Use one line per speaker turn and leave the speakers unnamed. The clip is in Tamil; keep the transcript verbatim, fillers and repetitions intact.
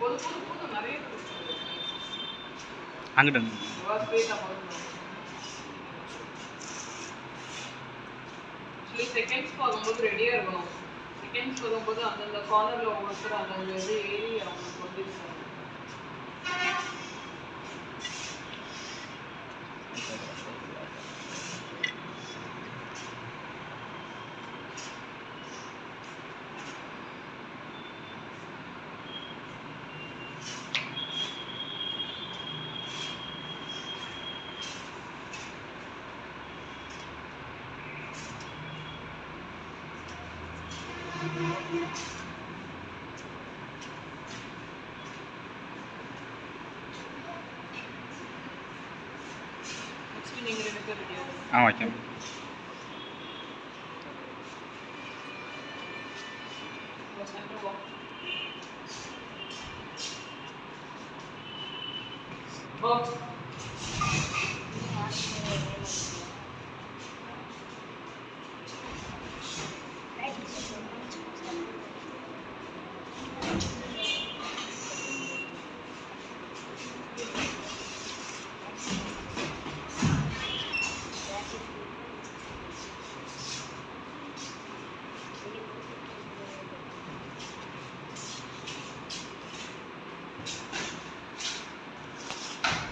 அங்கிட்ட
செகண்ட்ஸ் பார்க்கும்போது ரெடியா இருக்கணும். செகண்ட்ஸ் வரும்போது அந்தந்த கார்னர்ல ஒவ்வொருத்தர் அந்தந்த இது ஏறி அவங்க வந்துருக்காங்க.
ஆ ஓகே
Oh.